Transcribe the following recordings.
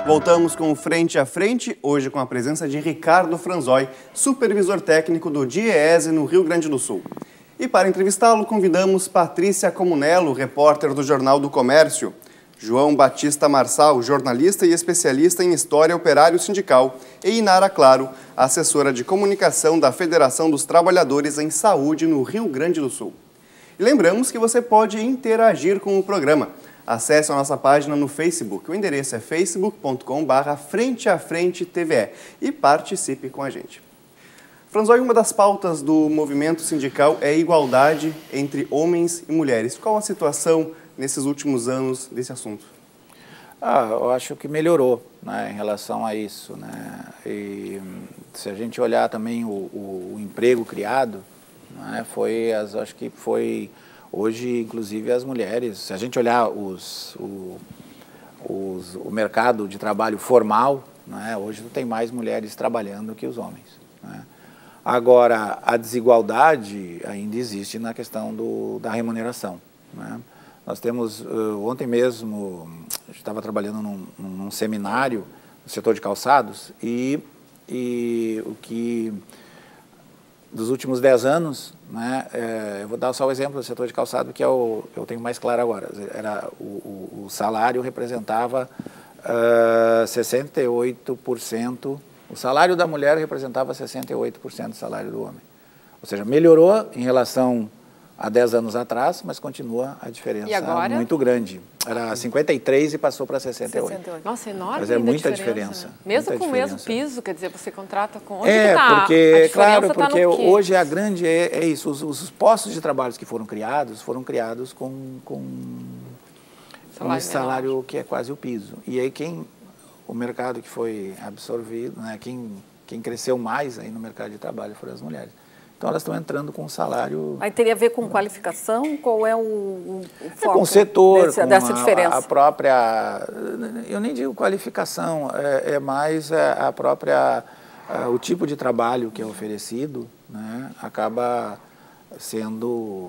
Voltamos com o Frente a Frente, hoje com a presença de Ricardo Franzói, supervisor técnico do DIEESE no Rio Grande do Sul. E para entrevistá-lo, convidamos Patrícia Comunello, repórter do Jornal do Comércio, João Batista Marçal, jornalista e especialista em História Operário Sindical, e Inara Claro, assessora de comunicação da Federação dos Trabalhadores em Saúde no Rio Grande do Sul. E lembramos que você pode interagir com o programa. Acesse a nossa página no Facebook. O endereço é facebook.com/frenteafrentetve e participe com a gente. Franzói, uma das pautas do movimento sindical é a igualdade entre homens e mulheres. Qual a situação nesses últimos anos desse assunto? Eu acho que melhorou, né, em relação a isso, né? E se a gente olhar também o emprego criado, né, acho que foi hoje, inclusive, as mulheres. Se a gente olhar o mercado de trabalho formal, né, hoje não tem mais mulheres trabalhando que os homens, né? Agora, a desigualdade ainda existe na questão da remuneração, né? Nós temos, ontem mesmo, estava trabalhando num seminário no setor de calçados e o que, dos últimos 10 anos, né, eu vou dar só o exemplo do setor de calçado, que eu tenho mais claro agora. O salário representava 68%, o salário da mulher representava 68% do salário do homem. Ou seja, melhorou em relação há 10 anos atrás, mas continua a diferença muito grande. Era 53 e passou para 68. Nossa, enorme. Mas é muita diferença. Mesmo com o mesmo piso, quer dizer, você contrata com... Porque, claro, porque hoje a grande é isso, os postos de trabalho que foram criados com esse salário que é quase o piso. E aí o mercado que foi absorvido, né, quem cresceu mais aí no mercado de trabalho foram as mulheres. Então, elas estão entrando com um salário... Aí teria a ver com qualificação? Qual é o foco com o setor, dessa diferença? A própria... Eu nem digo qualificação, é mais a própria... O tipo de trabalho que é oferecido, né, acaba sendo...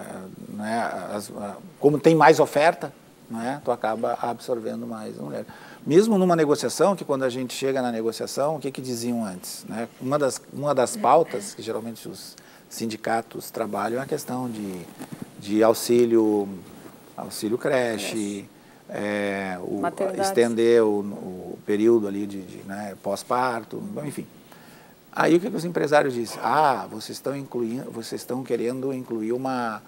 como tem mais oferta, né, tu acaba absorvendo mais a mulher. Mesmo numa negociação, que quando a gente chega na negociação, o que diziam antes, né? Uma das pautas que geralmente os sindicatos trabalham é a questão de auxílio creche, estender o período ali né, pós-parto, enfim. Aí o que os empresários dizem? Vocês estão querendo incluir um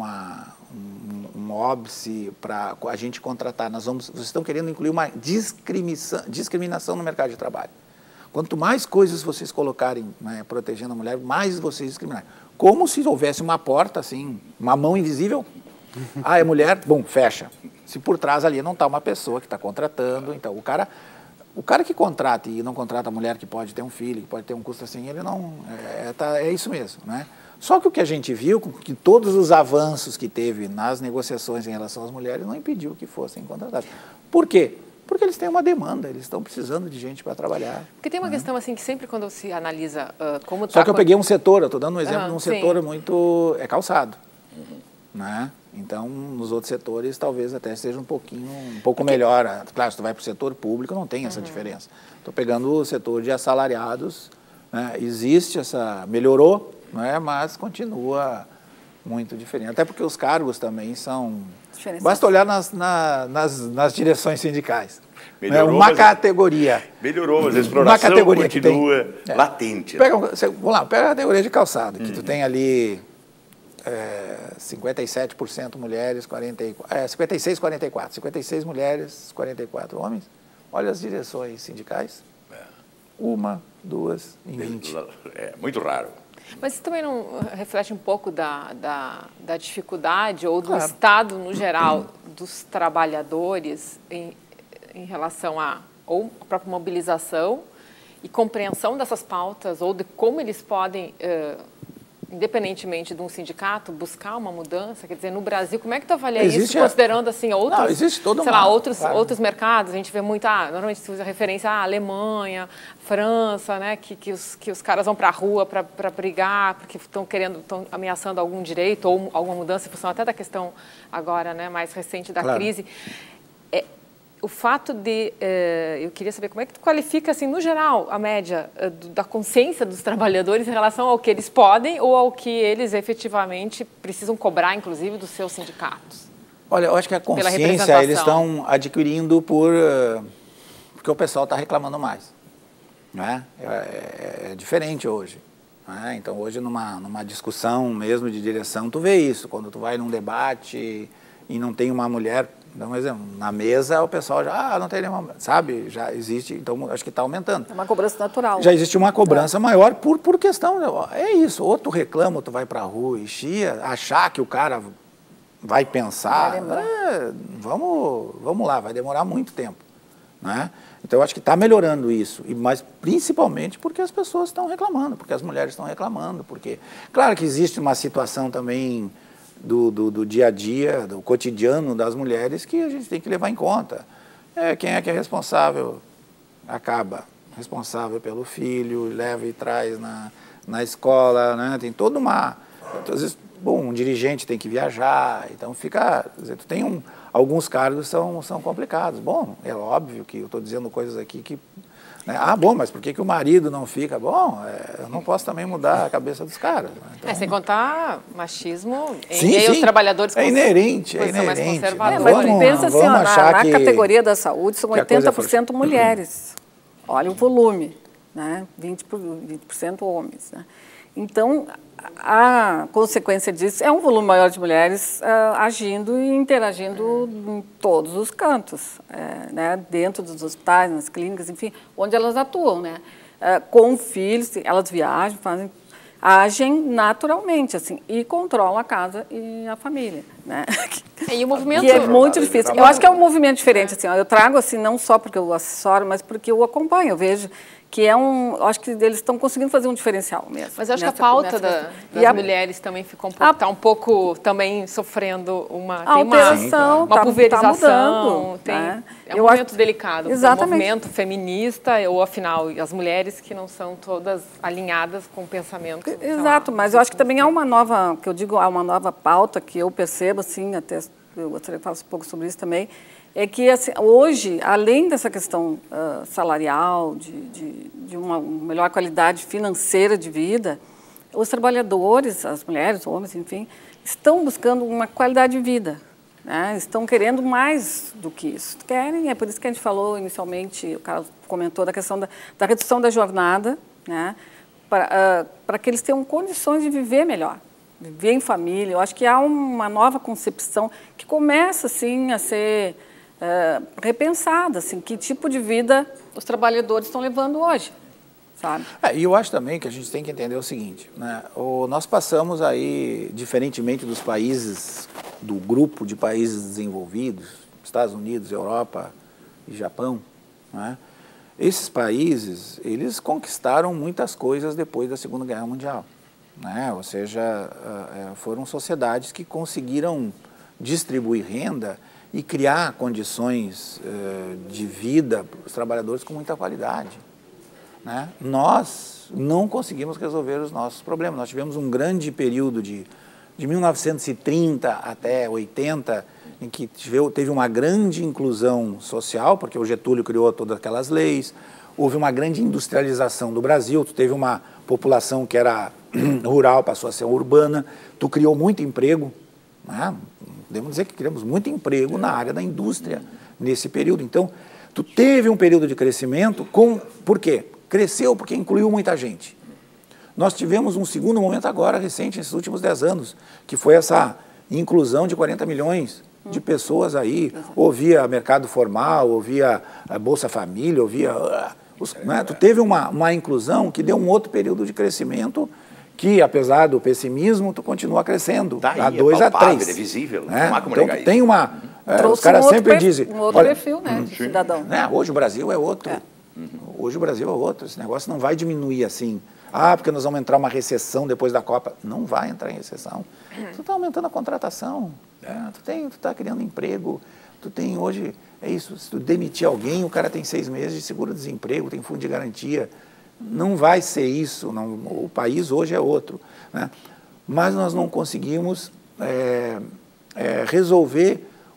óbice para a gente contratar. Vocês estão querendo incluir uma discriminação no mercado de trabalho. Quanto mais coisas vocês colocarem, né, protegendo a mulher, mais vocês discriminarem. Como se houvesse uma porta, assim, uma mão invisível. É mulher, bom, fecha. Se por trás ali não está uma pessoa que está contratando, então o cara que contrata e não contrata a mulher que pode ter um filho, que pode ter um custo assim, ele não... É isso mesmo, né? Só que o que a gente viu, que todos os avanços que teve nas negociações em relação às mulheres não impediu que fossem contratadas. Por quê? Porque eles têm uma demanda, eles estão precisando de gente para trabalhar. Porque tem uma questão assim que sempre quando se analisa como... Só que eu peguei um setor, eu estou dando um exemplo de um setor muito... calçado, né? Então, nos outros setores, talvez até seja um pouco melhor. Claro, se tu vai para o setor público, não tem essa diferença. Estou pegando o setor de assalariados, né? Existe melhorou, né? Mas continua muito diferente. Até porque os cargos também são... Basta olhar nas direções sindicais. Melhorou, uma categoria. Melhorou, mas a exploração continua latente. Vamos lá, pega a categoria de calçado, que tu tem ali 57% mulheres, 56, 44. 56 mulheres, 44 homens. Olha as direções sindicais. Uma, duas em 20. É muito raro. Mas isso também não reflete um pouco da dificuldade ou do estado, no geral, dos trabalhadores em relação ou a própria mobilização e compreensão dessas pautas ou de como eles podem, independentemente de um sindicato, buscar uma mudança? Quer dizer, no Brasil, como é que tu avalia isso, considerando assim outros, outros mercados? A gente vê muito, normalmente se usa referência à Alemanha, França, né, que os caras vão para a rua para brigar, porque estão ameaçando algum direito ou alguma mudança, em função até da questão agora, né, mais recente da crise. o fato de, eu queria saber como é que tu qualifica, assim, no geral, a média da consciência dos trabalhadores em relação ao que eles podem ou ao que eles efetivamente precisam cobrar, inclusive, dos seus sindicatos? Olha, eu acho que a consciência eles estão adquirindo porque o pessoal está reclamando mais. Né? É diferente hoje. Né? Então, hoje, numa discussão mesmo de direção, tu vê isso. Quando tu vai num debate e não tem uma mulher... Dá um exemplo, na mesa o pessoal já, não tem nenhuma, sabe, já existe, então acho que está aumentando. É uma cobrança natural. Já existe uma cobrança maior por questão, é isso, ou tu reclama, ou tu vai para a rua e chia, achar que o cara vai pensar, vamos lá, vai demorar muito tempo, né? Então eu acho que está melhorando isso, mas principalmente porque as pessoas estão reclamando, porque as mulheres estão reclamando, porque, claro que existe uma situação também... Do dia a dia, do cotidiano das mulheres que a gente tem que levar em conta. Quem é que é responsável? Acaba responsável pelo filho, leva e traz na escola, né? Tem toda uma... Às vezes, bom, um dirigente tem que viajar, então fica... Quer dizer, tu tem alguns cargos são complicados. Bom, é óbvio que eu estou dizendo coisas aqui que... Né? Ah, bom, mas por que o marido não fica? Bom, eu não posso também mudar a cabeça dos caras. Né? Então, sem contar machismo sim, e os trabalhadores é inerente, mais conservadores. Mas pensa assim, na categoria da saúde são 80% é mulheres. Olha o volume, né? 20% homens. Né? Então, a consequência disso é um volume maior de mulheres agindo e interagindo em todos os cantos, né? Dentro dos hospitais, nas clínicas, enfim, onde elas atuam, né? Com filhos, elas viajam, agem naturalmente, assim, e controlam a casa e a família, né? E o movimento... Que é muito difícil. Eu acho que é um movimento diferente, assim, eu trago, assim, não só porque eu assessoro, mas porque eu acompanho, eu vejo que eu acho que eles estão conseguindo fazer um diferencial mesmo. Mas eu acho que a pauta das mulheres também está um pouco também sofrendo uma pulverização, mudando, né? É um momento delicado, exatamente. Um movimento feminista, ou afinal, as mulheres que não são todas alinhadas com o pensamento. Exato, mas eu acho que também há uma nova, que eu digo, há uma nova pauta que eu percebo, assim, até eu gostaria de falar um pouco sobre isso também, é que assim, hoje, além dessa questão salarial, de uma melhor qualidade financeira de vida, os trabalhadores, as mulheres, os homens, enfim, estão buscando uma qualidade de vida, né? Estão querendo mais do que isso. Querem, é por isso que a gente falou inicialmente, o Carlos comentou da questão da redução da jornada, né? Para que eles tenham condições de viver melhor, viver em família. Eu acho que há uma nova concepção que começa, assim, a ser... repensada, assim, que tipo de vida os trabalhadores estão levando hoje, sabe? E eu acho também que a gente tem que entender o seguinte, né? Nós passamos aí, diferentemente dos países, do grupo de países desenvolvidos, Estados Unidos, Europa e Japão, né? Esses países, eles conquistaram muitas coisas depois da Segunda Guerra Mundial, né? Ou seja, foram sociedades que conseguiram distribuir renda e criar condições de vida para os trabalhadores com muita qualidade, né? Nós não conseguimos resolver os nossos problemas. Nós tivemos um grande período de 1930 até 80, em que teve uma grande inclusão social, porque o Getúlio criou todas aquelas leis, houve uma grande industrialização do Brasil, tu teve uma população que era rural, passou a ser urbana, tu criou muito emprego, né? Podemos dizer que criamos muito emprego na área da indústria nesse período. Então, tu teve um período de crescimento por quê? Cresceu porque incluiu muita gente. Nós tivemos um segundo momento agora, recente, nesses últimos 10 anos, que foi essa inclusão de 40 milhões de pessoas aí, ou via mercado formal, ou via Bolsa Família, ou via... né? Tu teve uma inclusão que deu um outro período de crescimento que, apesar do pessimismo, tu continua crescendo, a 2 a 3. É visível, né? não há como então, negar isso. Tem uma... os caras sempre dizem... Um outro perfil, né, de cidadão. Né? Hoje o Brasil é outro. Hoje o Brasil é outro. Esse negócio não vai diminuir assim. Porque nós vamos entrar uma recessão depois da Copa. Não vai entrar em recessão. Tu está aumentando a contratação. Tu está criando emprego. Tu tem hoje... É isso. Se tu demitir alguém, o cara tem 6 meses de seguro-desemprego, tem fundo de garantia. Não vai ser isso, não, o país hoje é outro, né? Mas nós não conseguimos resolver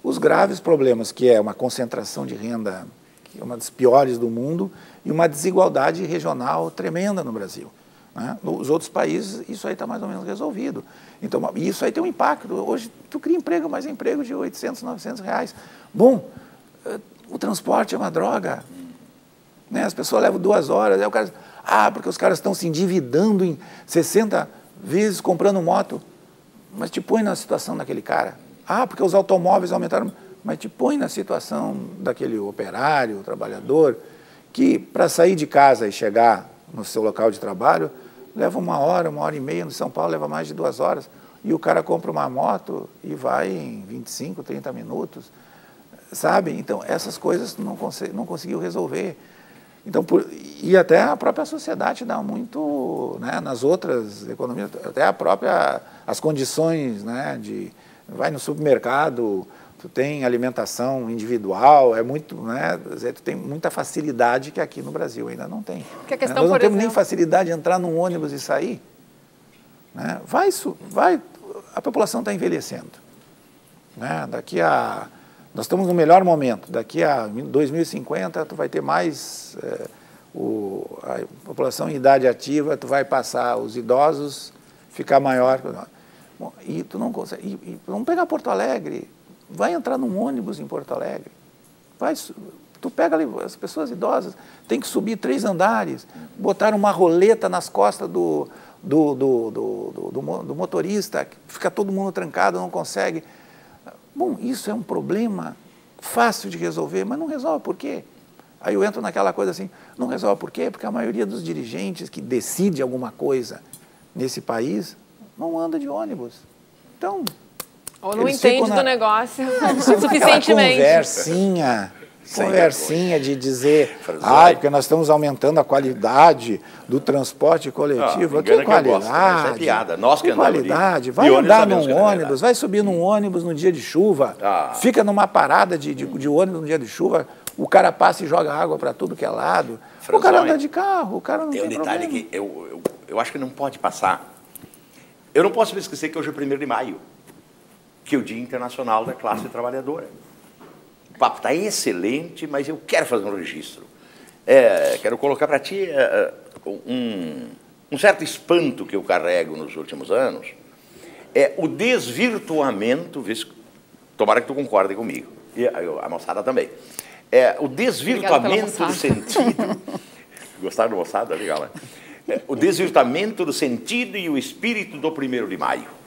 os graves problemas, que é uma concentração de renda, que é uma das piores do mundo, e uma desigualdade regional tremenda no Brasil. Né? Nos outros países, isso aí está mais ou menos resolvido. Então, isso aí tem um impacto. Hoje, tu cria emprego, mas é emprego de 800, 900 reais. Bom, o transporte é uma droga. Né? As pessoas levam 2 horas, aí o cara diz, porque os caras estão se endividando em 60 vezes comprando moto. Mas te põe na situação daquele cara. Porque os automóveis aumentaram. Mas te põe na situação daquele operário, trabalhador, que para sair de casa e chegar no seu local de trabalho, leva 1 hora, 1h30, no São Paulo leva mais de 2 horas, e o cara compra uma moto e vai em 25, 30 minutos, sabe? Então, essas coisas não conseguiu resolver. Então, e até a própria sociedade dá muito, né, nas outras economias, até as condições, né, vai no supermercado, tu tem alimentação individual, né, tu tem muita facilidade que aqui no Brasil ainda não tem. Porque a questão, nós não temos nem facilidade de entrar num ônibus e sair. Né? A população está envelhecendo. Né? Nós estamos no melhor momento. Daqui a 2050, tu vai ter mais a população em idade ativa, tu vai passar os idosos, ficar maior. Bom, e tu não consegue. Vamos pegar Porto Alegre. Vai entrar num ônibus em Porto Alegre. Tu pega ali, as pessoas idosas, tem que subir 3 andares, botar uma roleta nas costas do motorista, fica todo mundo trancado, não consegue. Bom, isso é um problema fácil de resolver, mas não resolve por quê? Aí eu entro naquela coisa assim, não resolve por quê? Porque a maioria dos dirigentes que decide alguma coisa nesse país não anda de ônibus. Então, ou não entende do negócio suficientemente. Conversinha de dizer, porque nós estamos aumentando a qualidade do transporte coletivo. Que qualidade? Isso é piada. Nós que andamos qualidade. Vai andar num ônibus, vai subir num ônibus no dia de chuva, fica numa parada de ônibus no dia de chuva, o cara passa e joga água para tudo que é lado. O cara anda de carro, o cara não tem problema. Tem um detalhe que eu acho que não pode passar. Eu não posso me esquecer que hoje é 1º de maio, que é o Dia Internacional da Classe Trabalhadora. O papo está excelente, mas eu quero fazer um registro. Quero colocar para ti um certo espanto que eu carrego nos últimos anos. O desvirtuamento, tomara que tu concorde comigo, e a moçada também. O desvirtuamento do sentido... Gostaram da moçada? Legal, né? O desvirtuamento do sentido e o espírito do 1º de maio.